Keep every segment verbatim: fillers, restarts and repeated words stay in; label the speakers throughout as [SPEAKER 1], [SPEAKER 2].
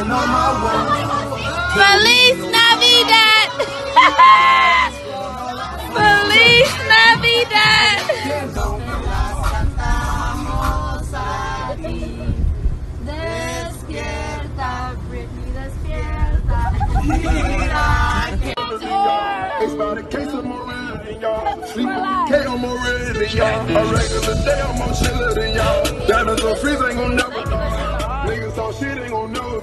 [SPEAKER 1] Feliz Navidad! Feliz Navidad! Despierta, Brittni, despierta.
[SPEAKER 2] It's about a case of more real than y'all. Sleep K on more real than y'all. A regular day I'm more chiller than y'all. Diamonds on freeze ain't gon' never die. Niggas talk shit ain't gon' never.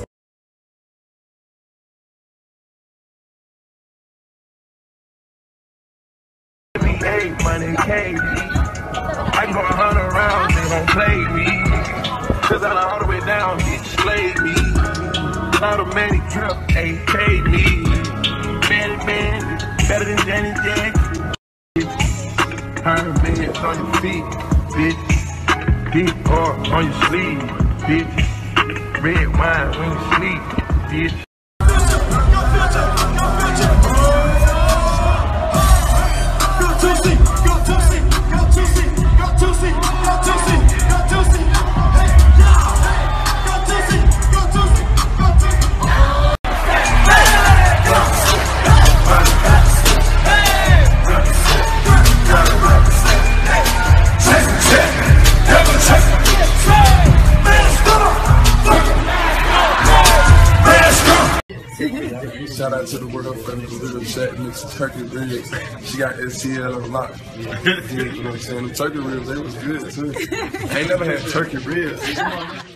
[SPEAKER 2] Hey, money, K D. I can go a hundred rounds, they gon' play me. Cause I done all the way down, bitch, slayed me. Automatic drip, ain't paid me. Man, man, better than Janet Jackson. Iron bands on your feet, bitch. Big heart on your sleeve, bitch. Red wine when you sleep, bitch. Shout out to the world family, little chat mix turkey ribs. She got S T L a lot. You know what I'm saying? The turkey ribs, they was good too. I ain't never had turkey ribs.